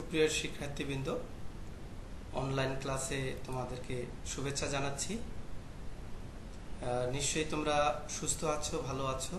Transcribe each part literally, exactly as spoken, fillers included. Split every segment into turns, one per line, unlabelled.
সুপ্রিয় শিক্ষার্থীবৃন্দ, অনলাইন ক্লাসে তোমাদেরকে শুভেচ্ছা জানাচ্ছি। নিশ্চয়ই তোমরা সুস্থ আছো, ভালো আছো।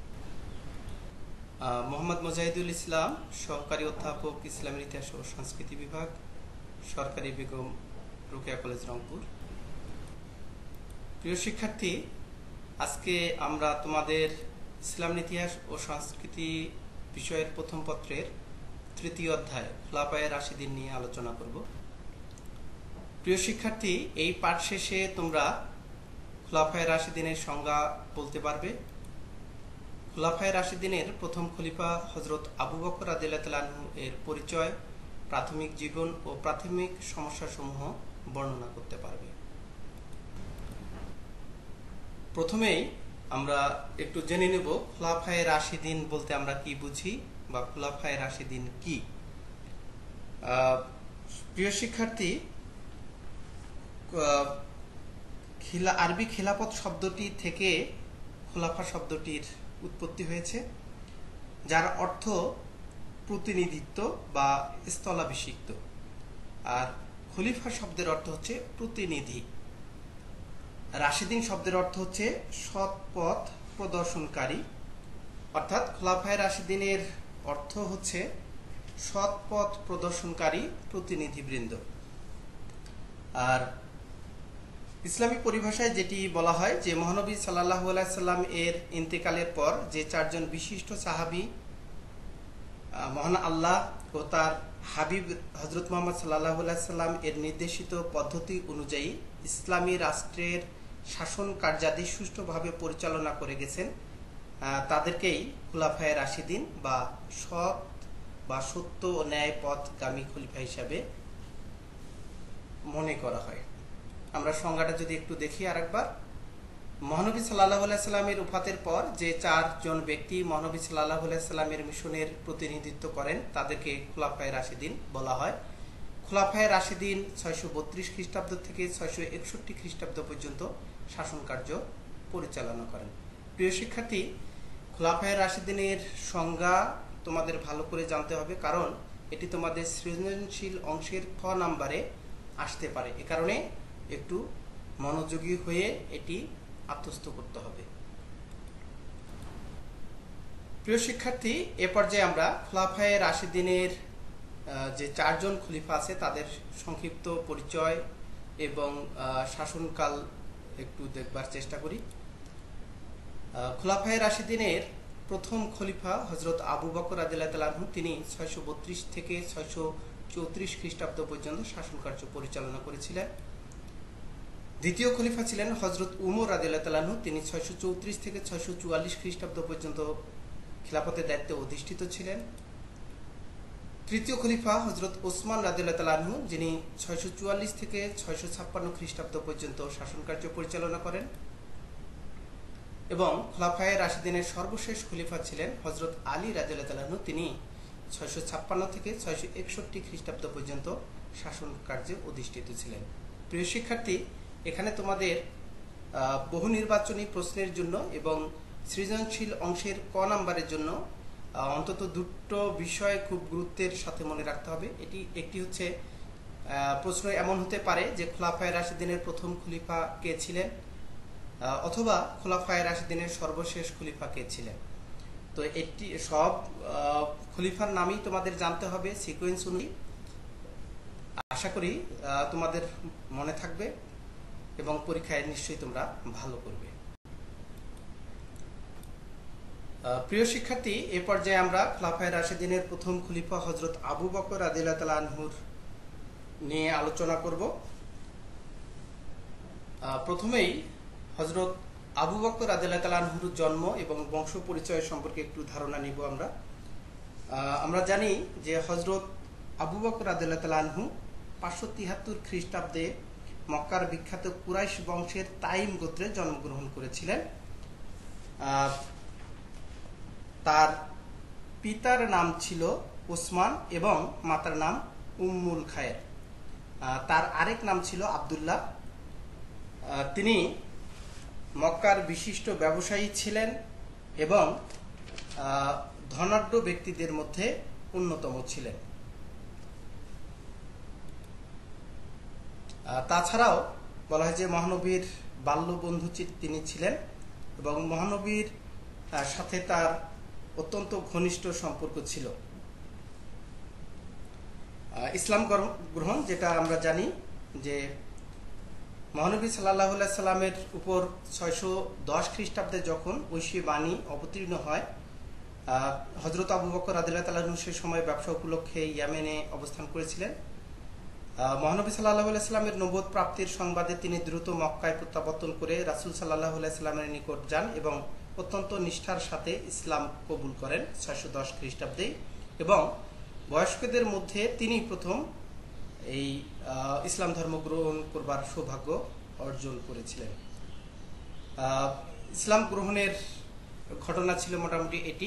মোহাম্মদ মুজাহিদুল ইসলাম, সহকারী অধ্যাপক, ইসলামের ইতিহাস ও সংস্কৃতি বিভাগ, সরকারি বেগম রোকেয়া কলেজ, রংপুর। প্রিয় শিক্ষার্থী, আজকে আমরা তোমাদের ইসলামের ইতিহাস ও সংস্কৃতি বিষয়ের প্রথম পত্রের তৃতীয় অধ্যায় খুলাফায়ে রাশিদিন নিয়ে আলোচনা করব। প্রিয় শিক্ষার্থী, এই পাঠ শেষে তোমরা খুলাফায়ে রাশিদিনের সংজ্ঞা বলতে পারবে। খুলাফায়ে রাশিদিনের প্রথম খলিফা হযরত আবু বকর রাদিয়াল্লাহু তাআলা আনহু এর পরিচয়, প্রাথমিক জীবন ও প্রাথমিক সমস্যাসমূহ বর্ণনা করতে পারবে। প্রথমেই আমরা একটু জেনে নেব খুলাফায়ে রাশিদিন বলতে আমরা কি বুঝি বা খুলাফায়ে রাশিদিন কি। প্রিয় শিক্ষার্থী, আরবি খিলাফত শব্দটি থেকে খোলাফা শব্দটির উৎপত্তি হয়েছে, যার অর্থ প্রতিনিধিত্ব বা স্থলাভিষিক্ত। আর খলিফা শব্দের অর্থ হচ্ছে প্রতিনিধি। রাশিদিন শব্দের অর্থ হচ্ছে সৎ পথ প্রদর্শনকারী, অর্থাৎ খুলাফায়ে রাশিদিনের অর্থ হচ্ছে সৎ পথ প্রদর্শনকারী প্রতিনিধিবৃন্দ। আর ইসলামী পরিভাষায় যেটি বলা হয় যে মহানবী সাল্লাল্লাহু আলাইহি সাল্লাম এর ইন্তেকালের পর যে চারজন বিশিষ্ট সাহাবী মহান আল্লাহ ও তার হাবিব হযরত মুহাম্মদ সাল্লাল্লাহু আলাইহি সাল্লাম এর নির্দেশিত পদ্ধতি অনুযায়ী ইসলামী রাষ্ট্রের শাসন কার্যাদি সুষ্ঠুভাবে পরিচালনা করে গেছেন, তাদেরকেই খুলাফায়ে রাশিদিন বা সৎ বা সত্য ও ন্যায় পথগামী খলিফা হিসাবে মনে করা হয়। আমরা সংজ্ঞাটা যদি একটু দেখি আরেকবার। মহানবী সাল্লাল্লাহু আলাইহি সাল্লামের ওফাতের পর যে চারজন ব্যক্তি মহানবী সাল্লাল্লাহু আলাইহি সাল্লামের মিশনের প্রতিনিধিত্ব করেন তাদেরকে খুলাফায়ে রাশিদিন বলা হয়। খুলাফায়ে রাশিদিন ছয়শো বত্রিশ খ্রিস্টাব্দ থেকে ছয়শো একষট্টি খ্রিস্টাব্দ পর্যন্ত শাসন কার্য পরিচালনা করেন। প্রিয় শিক্ষার্থী, খুলাফায়ে রাশিদিনের সংজ্ঞা তোমাদের ভালো করে জানতে হবে, কারণ এটি তোমাদের সৃজনশীল অংশের খ নাম্বারে আসতে পারে। এ কারণে একটু মনোযোগী হয়ে এটি আত্মস্থ করতে হবে। প্রিয় শিক্ষার্থী, এ পর্যায়ে আমরা খুলাফায়ে রাশিদিনের যে চারজন খলিফা আছে তাদের সংক্ষিপ্ত পরিচয় এবং শাসনকাল একটু দেখবার চেষ্টা করি। খুলাফায়ে রাশিদিনের প্রথম খলিফা হযরত আবু বকর রাদিয়াল্লাহু তাআলা আনহু, তিনি ছয়শো বত্রিশ থেকে ছয়শো চৌত্রিশ খ্রিস্টাব্দ পর্যন্ত শাসন কার্য পরিচালনা করেছিলেন। দ্বিতীয় খলিফা ছিলেন হযরত উমর রাদিয়াল্লাহু তাআলা আনহু, তিনি ছয়শো চৌত্রিশ থেকে ছয়শো চুয়াল্লিশ খ্রিস্টাব্দ পর্যন্ত খিলাফতের দায়িত্বে অধিষ্ঠিত ছিলেন। তৃতীয় খলিফা হযরত ওসমান রাদিয়াল্লাহু তাআলা আনহু, যিনি ছয়শো চুয়াল্লিশ থেকে ছয়শো ছাপ্পান্ন খ্রিস্টাব্দ পর্যন্ত শাসন কার্য পরিচালনা করেন। এবং খুলাফায়ে রাশিদিনের সর্বশেষ খলিফা ছিলেন হযরত আলী রাদিয়াল্লাহু তাআলা আনহু, তিনি ছয়শো ছাপ্পান্ন থেকে ছয়শো একষট্টি খ্রিস্টাব্দ পর্যন্ত শাসন কার্যে অধিষ্ঠিত ছিলেন। প্রিয় শিক্ষার্থী, এখানে তোমাদের বহু নির্বাচনী প্রশ্নের জন্য এবং সৃজনশীল অংশের ক নাম্বারের জন্য অন্তত দুটো বিষয় খুব গুরুত্বের সাথে মনে রাখতে হবে। এটি একটি হচ্ছে প্রশ্ন এমন হতে পারে যে খুলাফায়ে রাশিদিনের প্রথম খলিফা কে ছিলেন, অথবা খুলাফায়ে রাশিদিনের সর্বশেষ খলিফা কে ছিলেন। তো এটি সব খলিফার নামই তোমাদের জানতে হবে সিকোয়েন্স অনুযায়ী। আশা করি তোমাদের মনে থাকবে এবং পরীক্ষায় নিশ্চয়ই তোমরা ভালো করবে। প্রিয় শিক্ষার্থী, এ পর্যায়ে আমরা খুলাফায়ে রাশিদিনের প্রথম খলিফা হযরত আবু বকর রাদিয়াল্লাহু তাআলা আনহুর নিয়ে আলোচনা করব। প্রথমেই হযরত আবু বকর রাদিয়াল্লাহু তাআলা আনহুর জন্ম এবং বংশ পরিচয় সম্পর্কে একটু ধারণা নিব আমরা। আমরা জানি যে হযরত আবু বকর রাদিয়াল্লাহু তাআলা আনহু পাঁচশো তিহাত্তর খ্রিস্টাব্দে মক্কার বিখ্যাত কুরাইশ বংশের তাইম গোত্রে জন্মগ্রহণ করেছিলেন। তার পিতার নাম ছিল ওসমান এবং মাতার নাম উম্মুল খায়ের। তার আরেক নাম ছিল আব্দুল্লাহ। তিনি মক্কার বিশিষ্ট ব্যবসায়ী ছিলেন এবং ধনাঢ্য ব্যক্তিদের মধ্যে অন্যতম ছিলেন। তাছাড়াও বলা হয় যে মহানবীর বাল্য বন্ধু তিনি ছিলেন এবং মহানবীর সাথে তার অত্যন্ত ঘনিষ্ঠ সম্পর্ক ছিল। ইসলাম গ্রহণ, যেটা আমরা জানি যে মহানবী সাল্লাল্লাহু আলাইহি সাল্লামের উপর ছয়শো দশ খ্রিস্টাব্দে যখন ঐশী বাণী অবতীর্ণ হয়, হযরত আবু বকর রাদিয়াল্লাহু তাআলা আনহু সেই সময় ব্যবসা উপলক্ষে ইয়েমেনে অবস্থান করেছিলেন। মহানবী সাল্লাল্লাহু আলাইহি সাল্লামের নবুয়ত প্রাপ্তির সংবাদে তিনি দ্রুত মক্কায় প্রত্যাবর্তন করে রাসূল সাল্লাল্লাহু আলাইহি সাল্লামের নিকট যান এবং অত্যন্ত নিষ্ঠার সাথে ইসলাম কবুল করেন ছয়শো দশ খ্রিস্টাব্দে, এবং বয়স্কদের মধ্যে তিনি প্রথম এই ইসলাম ধর্ম গ্রহণ করবার সৌভাগ্য অর্জন করেছিলেন। ইসলাম গ্রহণের ঘটনা ছিল মোটামুটি এটি।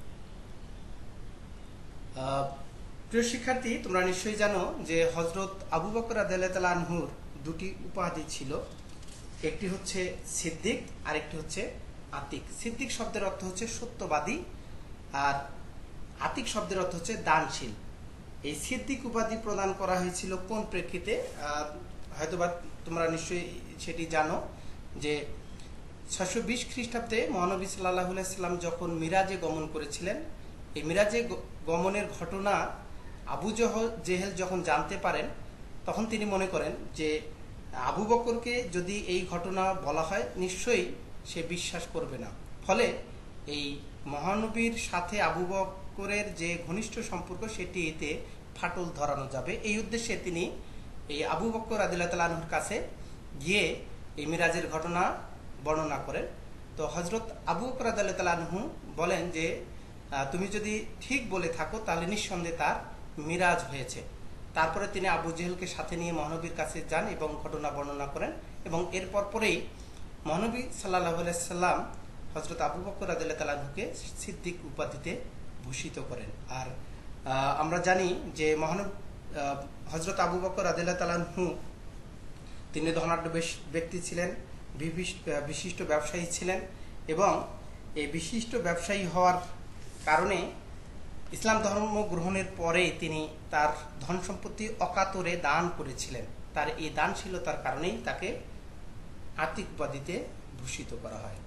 প্রিয় শিক্ষার্থী, তোমরা নিশ্চয়ই জানো যে হযরত আবু বকর রাদিয়াল্লাহু তাআলা আনহুর দুটি উপাধি ছিল, একটি হচ্ছে সিদ্দিক আর একটি হচ্ছে আতিক। সিদ্দিক শব্দের অর্থ হচ্ছে সত্যবাদী আর আতিক শব্দের অর্থ হচ্ছে দানশীল। এই সিদ্দিক উপাধি প্রদান করা হয়েছিল কোন প্রেক্ষিতে? হয়তোবা তোমরা নিশ্চয়ই সেটি জানো যে ছয়শো বিশ খ্রিস্টাব্দে মহানবী সাল্লাল্লাহু আলাইহি সাল্লাম যখন মিরাজে গমন করেছিলেন, এই মিরাজে গমনের ঘটনা আবু জেহেল যখন জানতে পারেন, তখন তিনি মনে করেন যে আবু বকরকে যদি এই ঘটনা বলা হয় নিশ্চয়ই সে বিশ্বাস করবে না। ফলে এই মহানবীর সাথে আবু বকরের যে ঘনিষ্ঠ সম্পর্ক সেটি এতে ফাটল ধরানো যাবে, এই উদ্দেশ্যে তিনি এই আবু বকর রাদিয়াল্লাহু তাআলা আনহুর কাছে গিয়ে এই মিরাজের ঘটনা বর্ণনা করেন। তো হযরত আবু বকর রাদিয়াল্লাহু তাআলা আনহু বলেন যে তুমি যদি ঠিক বলে থাকো তাহলে নিঃসন্দেহে তার মিরাজ হয়েছে। তারপরে তিনি আবু জেহেলকে সাথে নিয়ে মহানবীর কাছে যান এবং ঘটনা বর্ণনা করেন, এবং এরপর পরেই মহানবী সাল্লাল্লাহু আলাইহি সাল্লাম হযরত আবু বকর রাদিয়াল্লাহু তাআলা আনহুকে সিদ্দিক উপাধিতে ভূষিত করেন। আর আমরা জানি যে মহানবী হযরত আবু বকর রাদিয়াল্লাহু তাআলা আনহু তিনি ধনাঢ্য ব্যক্তি ছিলেন, বিশিষ্ট ব্যবসায়ী ছিলেন, এবং এই বিশিষ্ট ব্যবসায়ী হওয়ার কারণে ইসলাম ধর্ম গ্রহণের পরে তিনি তার ধন সম্পত্তি অকাতরে দান করেছিলেন। তার এই দানশীলতার কারণেই তাকে আতিক উপাধিতে ভূষিত করা হয়।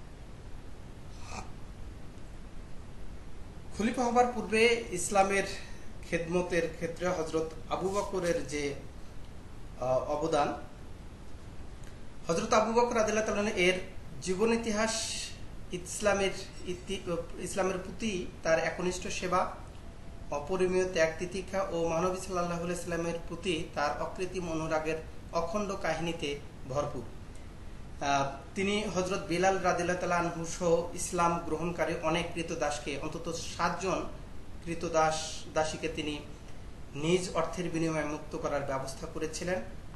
খলিফা হবার পূর্বে ইসলামের খেদমতের ক্ষেত্রে হযরত আবু বকরের যে অবদান, হযরত আবু বকর রাদিয়াল্লাহু তাআলা এর জীবন ইতিহাস ইসলামের ইসলামের প্রতি তার একনিষ্ঠ সেবা, অপরিমেয় ত্যাগ তিতিক্ষা ও মহানবী সাল্লাল্লাহু আলাইহি সাল্লামের প্রতি তার অকৃত্রিম অনুরাগের অখণ্ড কাহিনীতে ভরপুর। তিনি হযরত বিলাল রাদিয়াল্লাহু তাআলা আনহু সহ ইসলাম গ্রহণকারী অনেক কৃতদাসকে, অন্তত সাতজন কৃতদাস দাসীকে তিনি নিজ অর্থের বিনিময়ে মুক্ত করার ব্যবস্থা করেছিলেন।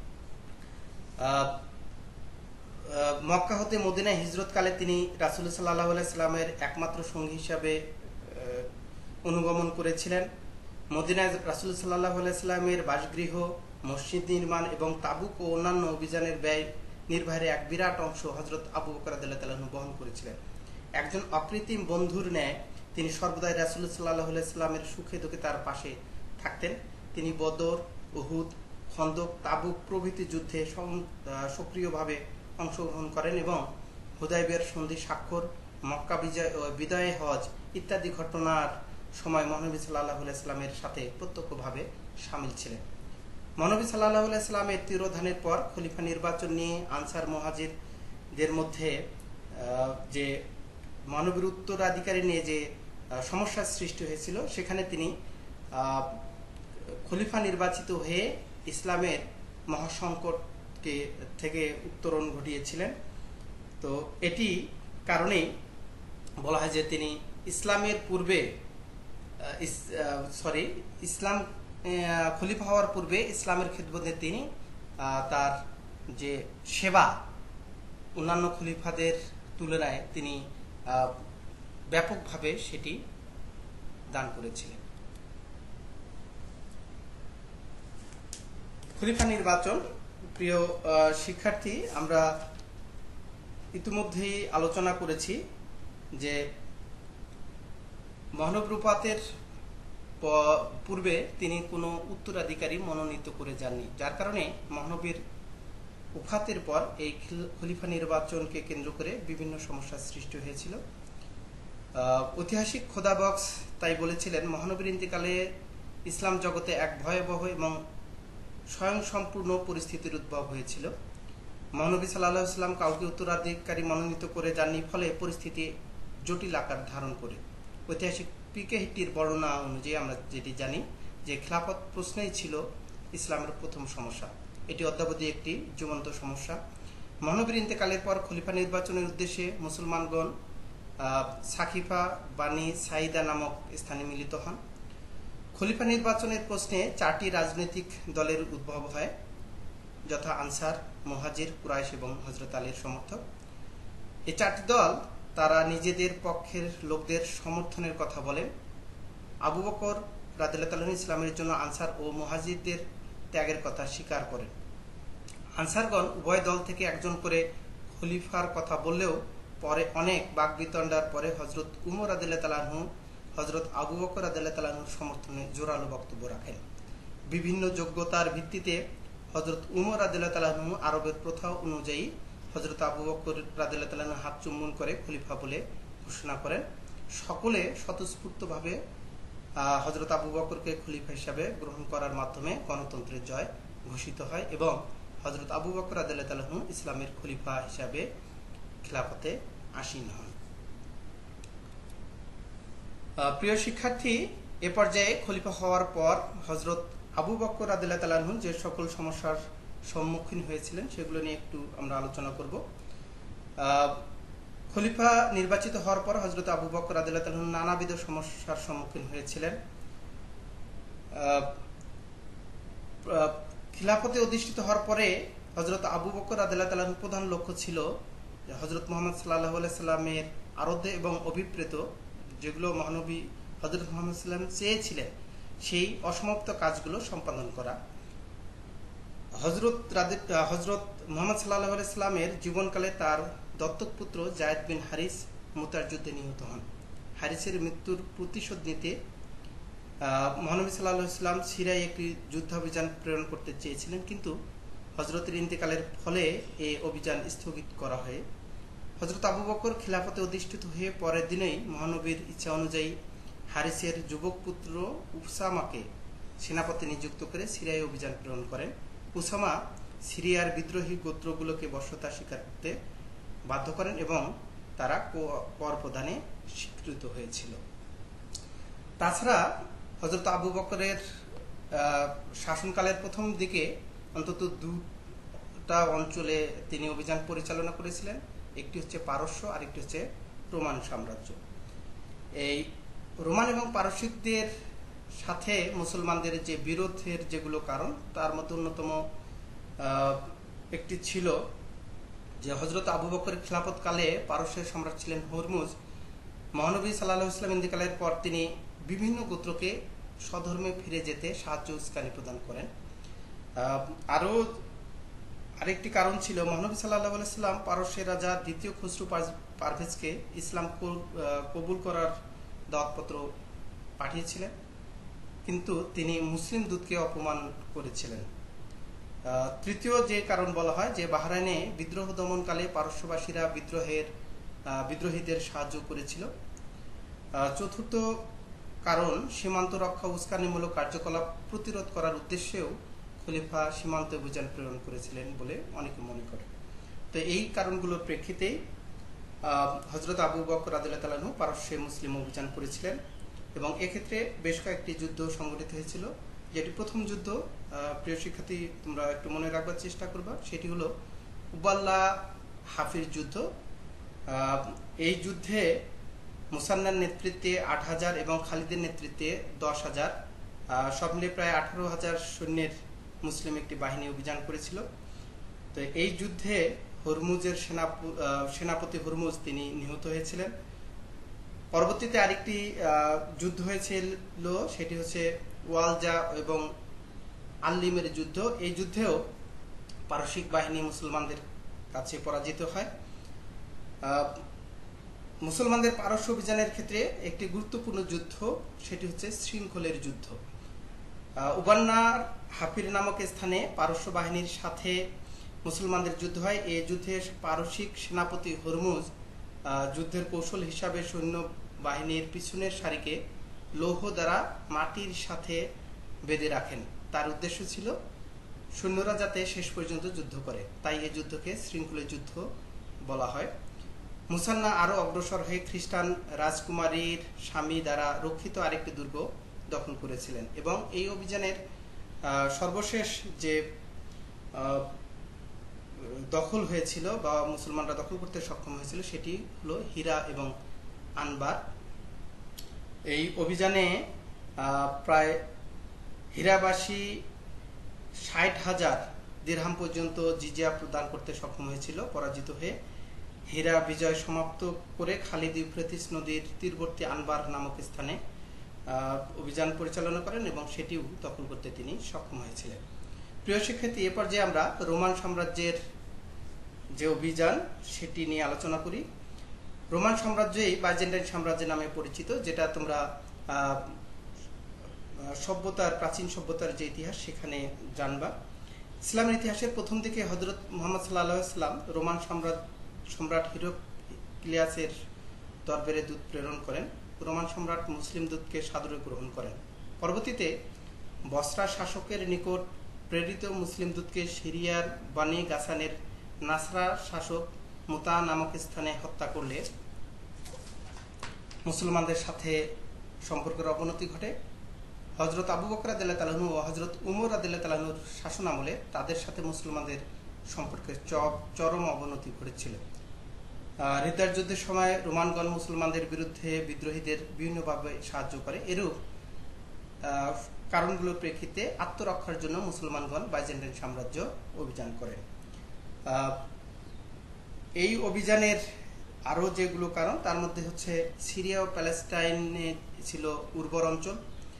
মক্কা হতে মদিনায় হিজরতকালে তিনি রাসূল সাল্লাল্লাহু আলাইহি সাল্লামের একমাত্র সঙ্গী হিসাবে অনুগমন করেছিলেন। মদিনায় রাসূল সাল্লাল্লাহু আলাইহি সাল্লামের বাসগৃহ, মসজিদ নির্মাণ এবং তাবুক ও অন্যান্য অভিযানের ব্যয় নির্বাহের এক বিরাট অংশ হযরত আবু বকর রাদিয়াল্লাহু তাআলা আনহু বহন করেছিলেন। একজন অকৃত্রিম বন্ধুর ন্যায় তিনি সর্বদাই রাসূল সাল্লাল্লাহু আলাইহি সাল্লামের সুখে দুঃখে তার পাশে থাকতেন। তিনি বদর, উহুদ, খন্দক, তাবুক প্রভৃতি যুদ্ধে সক্রিয়ভাবে অংশগ্রহণ করেন এবং হুদায়বিয়ার সন্ধি স্বাক্ষর, মক্কা বিজয় ও বিদায়ে হজ ইত্যাদি ঘটনার সময় মহানবী সাল্লাল্লাহু আলাইহি সাল্লামের সাথে প্রত্যক্ষভাবে শামিল ছিলেন। মহানবী সাল্লাল্লাহু আলাইহি সাল্লামের তিরোধানের পর খলিফা নির্বাচন নিয়ে আনসার মুহাজিরদের মধ্যে যে মহানবীর উত্তরাধিকারী নিয়ে যে সমস্যার সৃষ্টি হয়েছিল, সেখানে তিনি খলিফা নির্বাচিত হয়ে ইসলামের মহাসংকটকে থেকে উত্তরণ ঘটিয়েছিলেন। তো এটি কারণেই বলা হয় যে তিনি ইসলামের পূর্বে সরি ইসলাম খলিফা হওয়ার পূর্বে ইসলামের খিদমতে তিনি তার যে সেবা অন্যান্য খলিফাদের তুলনায় তিনি ব্যাপকভাবে সেটি দান করেছিলেন। খলিফা নির্বাচন, প্রিয় শিক্ষার্থী, আমরা ইতিমধ্যেই আলোচনা করেছি যে মহানবী রূপাতের পূর্বে তিনি কোনো উত্তরাধিকারী মনোনীত করে যাননি, যার কারণে মহানবীর উফাতের পর এই খলিফা নির্বাচনকে কেন্দ্র করে বিভিন্ন সমস্যার সৃষ্টি হয়েছিল। ঐতিহাসিক খোদা বক্স তাই বলেছিলেন, মহানবীর ইন্তেকালে ইসলাম জগতে এক ভয়াবহ এবং স্বয়ংসম্পূর্ণ পরিস্থিতির উদ্ভব হয়েছিল। মহানবী সাল্লাল্লাহু আলাইহি ওয়াসাল্লাম কাউকে উত্তরাধিকারী মনোনীত করে যাননি, ফলে পরিস্থিতি জটিল আকার ধারণ করে। ঐতিহাসিক পিকে হিট্টির বর্ণনা অনুযায়ী আমরা যেটি জানি যে খিলাফত প্রশ্নেই ছিল ইসলামের প্রথম সমস্যা। এটি অদ্যাবধি একটি জীবন্ত সমস্যা। মহানবীর ইন্তেকালের পর খলিফা নির্বাচনের উদ্দেশ্যে মুসলমানগণ সাকিফা বানি সাইদা নামক স্থানে মিলিত হন। খলিফা নির্বাচনের প্রশ্নে চারটি রাজনৈতিক দলের উদ্ভব হয়, যথা আনসার, মুহাজির, কুরাইশ এবং হযরত আলীর সমর্থক। এই চারটি দল তারা নিজেদের পক্ষের লোকদের সমর্থনের কথা বলেন। আবু বকর রাদিয়াল্লাহু তাআলা ইসলামের জন্য আনসার ও মুহাজিরদের ত্যাগের কথা স্বীকার করেন। আনসারগণ উভয় দল থেকে একজন করে খলিফার কথা বললেও পরে অনেক বাকবিতণ্ডার পরে হযরত উমর রাদিয়াল্লাহু তাআলা আনহু হযরত আবু বকর রাদিয়াল্লাহু তাআলা আনহুর সমর্থনে জোরালো বক্তব্য রাখেন। বিভিন্ন যোগ্যতার ভিত্তিতে হযরত উমর রাদিয়াল্লাহু তাআলা আনহু আরবের প্রথা অনুযায়ী হযরত আবু বকর রাদিয়াল্লাহু তাআলা আনহু হাত চুম্বন করে খলিফা বলে ঘোষণা করেন। সকলে স্বতঃস্ফূর্তভাবে হযরত আবু বকরকে খলিফা হিসাবে গ্রহণ করার মাধ্যমে গণতন্ত্রের জয় ঘোষিত হয় এবং হযরত আবু বকর রাদিয়াল্লাহু তাআলা আনহু ইসলামের খলিফা হিসাবে খিলাফতে আসীন হন। প্রিয় শিক্ষার্থী, এ পর্যায়ে খলিফা হওয়ার পর হযরত আবু বকর রাদিয়াল্লাহু তাআলা আনহু যে সকল সমস্যার সম্মুখীন হয়েছিলেন সেগুলো নিয়ে একটু আমরা আলোচনা করব। খলিফা নির্বাচিত হওয়ার পর হযরত আবু বকর রাদিয়াল্লাহু তাআলা আনহু নানাবিধ সমস্যার সম্মুখীন হয়েছিলেন। খিলাফতে অধিষ্ঠিত হওয়ার পরে হযরত আবু বকর রাদিয়াল্লাহু তাআলা আনহুর প্রধান লক্ষ্য ছিল হযরত মুহাম্মদ সাল্লাল্লাহু আলাইহি সাল্লামের আরাধ্য এবং অভিপ্রেত যেগুলো মহানবী হযরত মুহাম্মদ সাল্লাল্লাহু আলাইহি সাল্লাম চেয়েছিলেন সেই অসমাপ্ত কাজগুলো সম্পাদন করা। হযরত হযরত মুহাম্মদ সাল্লাল্লাহু আলাইহি সাল্লামের জীবনকালে তার দত্তক পুত্র যায়েদ বিন হারিস মুতার যুদ্ধে নিহত হন। হারিসের মৃত্যুর প্রতিশোধ নিতে মহানবী সাল্লাল্লাহু আলাইহি সাল্লাম সিরিয়ায় একটি যুদ্ধাভিযান প্রেরণ করতে চেয়েছিলেন, কিন্তু হযরতের ইন্তেকালের ফলে এই অভিযান স্থগিত করা হয়। হযরত আবু বকর খিলাফতে অধিষ্ঠিত হয়ে পরের দিনেই মহানবীর ইচ্ছা অনুযায়ী হারিসের যুবক পুত্র উসামাকে সেনাপতি নিযুক্ত করে সিরিয়ায় অভিযান প্রেরণ করেন। উসামা সিরিয়ার বিদ্রোহী গোত্রগুলোকে বশ্যতা স্বীকার করতে বাধ্য করেন এবং তারা কর প্রদানে স্বীকৃত হয়েছিল। তাছাড়া হযরত আবু বকরের শাসনকালের প্রথম দিকে অন্তত দুটা অঞ্চলে তিনি অভিযান পরিচালনা করেছিলেন। একটি হচ্ছে পারস্য আর একটি হচ্ছে রোমান সাম্রাজ্য। এই রোমান এবং পারস্যদের সাথে মুসলমানদের যে বিরোধের যেগুলো কারণ তার মধ্যে অন্যতম একটি ছিল যে হযরত আবু বকরের খিলাফতকালে পারস্যের সম্রাট ছিলেন হরমুজ। মহানবী সাল্লাল্লাহু আলাইহি ওয়াসাল্লাম ইন্তেকালের পর তিনি বিভিন্ন গোত্রকে স্বধর্মে ফিরে যেতে সাহায্য উস্কানি প্রদান করেন। আরও আরেকটি কারণ ছিল মহানবী সাল্লাল্লাহু আলাইহি ওয়াসাল্লাম পারস্যের রাজা দ্বিতীয় খসরু পারভেজকে ইসলাম কবুল করার দাওয়াতপত্র পাঠিয়েছিলেন, কিন্তু তিনি মুসলিম দূতকে অপমান করেছিলেন। তৃতীয় যে কারণ বলা হয় যে বাহরাইনে বিদ্রোহ দমনকালে পারস্যবাসীরা বিদ্রোহের বিদ্রোহীদের সাহায্য করেছিল। চতুর্থ কারণ সীমান্ত রক্ষা উস্কানিমূলক কার্যকলাপ প্রতিরোধ করার উদ্দেশ্যেও খলিফা সীমান্ত অভিযান প্রেরণ করেছিলেন বলে অনেকে মনে করে। তো এই কারণগুলোর প্রেক্ষিতে হযরত আবু বকর রাদিয়াল্লাহু তাআলা আনহু পারস্যে মুসলিম অভিযান করেছিলেন এবং এক্ষেত্রে বেশ কয়েকটি যুদ্ধ সংঘটিত হয়েছিল। যেটি প্রথম যুদ্ধ, প্রিয় শিক্ষার্থী তোমরা একটু মনে রাখবার চেষ্টা করবা, সেটি হলো উবাল্লা হাফির যুদ্ধ। এই যুদ্ধে মুসান্নার নেতৃত্বে আট হাজার এবং খালিদের নেতৃত্বে দশ হাজার সব মিলে প্রায় আঠারো হাজার সৈন্যের মুসলিম একটি বাহিনী অভিযান করেছিল। তো এই যুদ্ধে হরমুজের সেনাপতি হরমুজ তিনি নিহত হয়েছিলেন। পরবর্তীতে আরেকটি যুদ্ধ হয়েছিল, সেটি হচ্ছে ওয়ালজা এবং আল্লিমের যুদ্ধ। এই যুদ্ধেও পারসিক বাহিনী মুসলমানদের কাছে পরাজিত হয়। মুসলমানদের পারস্য অভিযানের ক্ষেত্রে একটি গুরুত্বপূর্ণ যুদ্ধ সেটি হচ্ছে শৃঙ্খলের যুদ্ধ। উবান্নার হাফির নামক স্থানে পারস্য বাহিনীর সাথে মুসলমানদের যুদ্ধ হয়। এই যুদ্ধে পারসিক সেনাপতি হরমুজ যুদ্ধের কৌশল হিসাবে সৈন্য বাহিনীর পিছনের সারিকে লৌহ দ্বারা মাটির সাথে বেঁধে রাখেন। তার উদ্দেশ্য ছিল সৈন্যরা যাতে শেষ পর্যন্ত যুদ্ধ করে, তাই এই যুদ্ধকে শৃঙ্খলের যুদ্ধ বলা হয়। মুসান্না আরও অগ্রসর হয়ে খ্রিস্টান রাজকুমারীর স্বামী দ্বারা রক্ষিত আরেকটি দুর্গ দখল করেছিলেন এবং এই অভিযানের সর্বশেষ যে দখল হয়েছিল বা মুসলমানরা দখল করতে সক্ষম হয়েছিল সেটি হলো হীরা এবং আনবার। এই অভিযানে প্রায় হীরাবাসী ষাট হাজার দিরহাম পর্যন্ত জিজিয়া প্রদান করতে সক্ষম হয়েছিল। পরাজিত হয়ে হীরা বিজয় সমাপ্ত করে খালিদ ইউফ্রেটিস নদীর তীরবর্তী আনবার নামক স্থানে অভিযান পরিচালনা করেন এবং সেটিও দখল করতে তিনি সক্ষম হয়েছিলেন। প্রিয় শিক্ষার্থী, এ পর্যায়ে আমরা রোমান সাম্রাজ্যের যে অভিযান সেটি নিয়ে আলোচনা করি। রোমান সাম্রাজ্যই বাইজেন্টাইন সাম্রাজ্য নামে পরিচিত, যেটা তোমরা সভ্যতার প্রাচীন সভ্যতার যে ইতিহাস সেখানে জানবা। ইসলামের ইতিহাসের প্রথম দিকে হযরত মুহাম্মদ সাল্লাল্লাহু আলাইহি ওয়াসাল্লাম রোমান সম্রাট সম্রাট হিরাক্লিয়াসের দরবারে দূত প্রেরণ করেন। রোমান সম্রাট মুসলিম দূতকে সাদরে গ্রহণ করেন। পরবর্তীতে বসরা শাসকের নিকট প্রেরিত মুসলিম দূতকে সিরিয়ার বানি গাসানের নাসরা শাসক মুতা নামক স্থানে হত্যা করলে মুসলমানদের সাথে সম্পর্কের অবনতি ঘটে। হযরত আবু বকর রাদিয়াল্লাহু তাআলা আনহু ও হযরত উমর রাদিয়াল্লাহু তাআলা আনহুর শাসন আমলে তাদের সাথে মুসলমানদের সম্পর্কের চরম অবনতি ঘটেছিল। রিদ্দার যুদ্ধের সময় রোমানগণ মুসলমানদের বিরুদ্ধে বিদ্রোহীদের বিভিন্নভাবে সাহায্য করে। এরূপ কারণগুলোর প্রেক্ষিতে আত্মরক্ষার জন্য মুসলমানগণ বাইজেন্টাইন সাম্রাজ্য অভিযান করেন। এই অভিযানের আরও যেগুলো কারণ তার মধ্যে হচ্ছে সিরিয়া ও প্যালেস্টাইনে ছিল উর্বর অঞ্চল।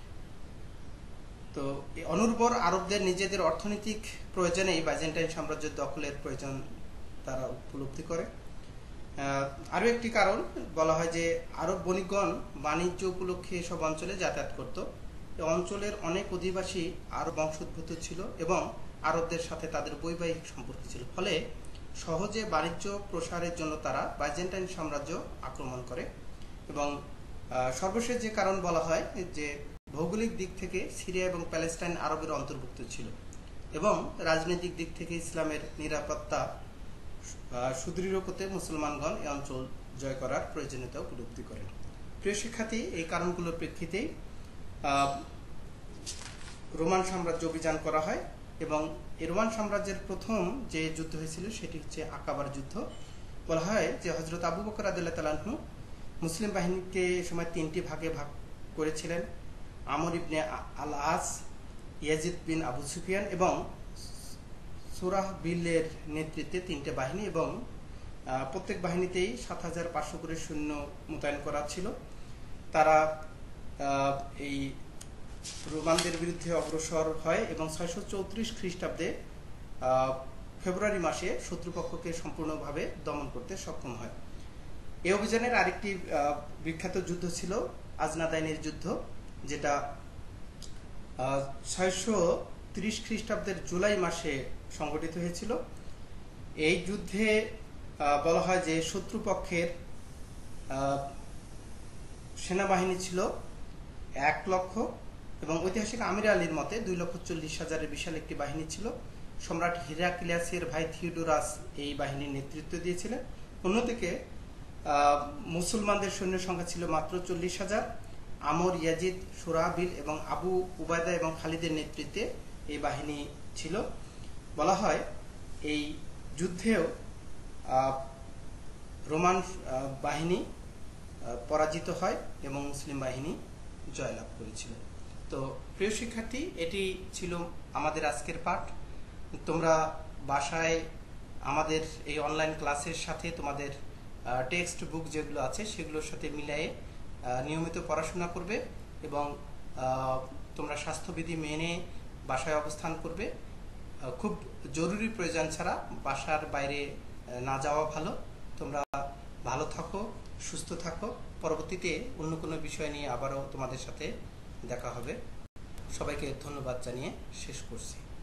তো এই অনুর্বর আরবদের নিজেদের অর্থনৈতিক প্রয়োজনেই বাইজেন্টাইন সাম্রাজ্যের দখলের প্রয়োজন তারা উপলব্ধি করে। আরও একটি কারণ বলা হয় যে আরব বণিকগণ বাণিজ্য উপলক্ষে এসব অঞ্চলে যাতায়াত করত। এই অঞ্চলের অনেক অধিবাসী আরব বংশোদ্ভূত ছিল এবং আরবদের সাথে তাদের বৈবাহিক সম্পর্ক ছিল, ফলে সহজে বাণিজ্য প্রসারের জন্য তারা বাইজেন্টাইন সাম্রাজ্য আক্রমণ করে। এবং সর্বশেষ যে কারণ বলা হয় যে ভৌগোলিক দিক থেকে সিরিয়া এবং প্যালেস্টাইন আরবের অন্তর্ভুক্ত ছিল এবং রাজনৈতিক দিক থেকে ইসলামের নিরাপত্তা সুদৃঢ় করতে মুসলমানগণ এই অঞ্চল জয় করার প্রয়োজনীয়তা উপলব্ধি করেন। প্রিয় শিক্ষার্থী, এই কারণগুলোর প্রেক্ষিতেই রোমান সাম্রাজ্য অভিযান করা হয় এবং এই রোমান সাম্রাজ্যের প্রথম যে যুদ্ধ হয়েছিল সেটি হচ্ছে আকাবার যুদ্ধ। বলা হয় যে হযরত আবু বকর রাদিয়াল্লাহু তাআলা আনহু মুসলিম বাহিনীকে সময় তিনটি ভাগে ভাগ করেছিলেন। Amr ibn al As, Yazid bin Abu Sufyan এবং সুরাহবিলের নেতৃত্বে তিনটে বাহিনী এবং প্রত্যেক বাহিনীতেই সাত হাজার পাঁচশো করে সৈন্য মোতায়েন করা ছিল। তারা এই রোমানদের বিরুদ্ধে অগ্রসর হয় এবং ছয়শো চৌত্রিশ খ্রিস্টাব্দে ফেব্রুয়ারি মাসে শত্রুপক্ষকে সম্পূর্ণভাবে দমন করতে সক্ষম হয়। এই অভিযানের আরেকটি বিখ্যাত যুদ্ধ ছিল আজনাদাইনের যুদ্ধ, যেটা ছয়শো ত্রিশ খ্রিস্টাব্দের জুলাই মাসে সংঘটিত হয়েছিল। এই যুদ্ধে বলা হয় যে শত্রুপক্ষের সেনাবাহিনী ছিল এক লক্ষ এবং ঐতিহাসিক আমির আলীর মতে দুই লক্ষ চল্লিশ হাজারের বিশাল একটি বাহিনী ছিল। সম্রাট হিরাক্লিয়াসের ভাই থিওডোরাস এই বাহিনীর নেতৃত্ব দিয়েছিলেন। অন্যদিকে মুসলমানদের সৈন্য সংখ্যা ছিল মাত্র চল্লিশ হাজার। আমর, ইয়াজিদ, সুরাহবিল এবং আবু উবায়দা এবং খালিদের নেতৃত্বে এই বাহিনী ছিল। বলা হয় এই যুদ্ধেও রোমান বাহিনী পরাজিত হয় এবং মুসলিম বাহিনী জয়লাভ করেছিল। তো প্রিয় শিক্ষার্থী, এটি ছিল আমাদের আজকের পাঠ। তোমরা বাসায় আমাদের এই অনলাইন ক্লাসের সাথে তোমাদের টেক্সট বুক যেগুলো আছে সেগুলোর সাথে মিলিয়ে নিয়মিত পড়াশোনা করবে এবং তোমরা স্বাস্থ্যবিধি মেনে বাসায় অবস্থান করবে। খুব জরুরি প্রয়োজন ছাড়া বাসার বাইরে না যাওয়া ভালো। তোমরা ভালো থাকো, সুস্থ থাকো। পরবর্তীতে অন্য কোনো বিষয় নিয়ে আবারও তোমাদের সাথে দেখা হবে। সবাইকে ধন্যবাদ জানিয়ে শেষ করছি।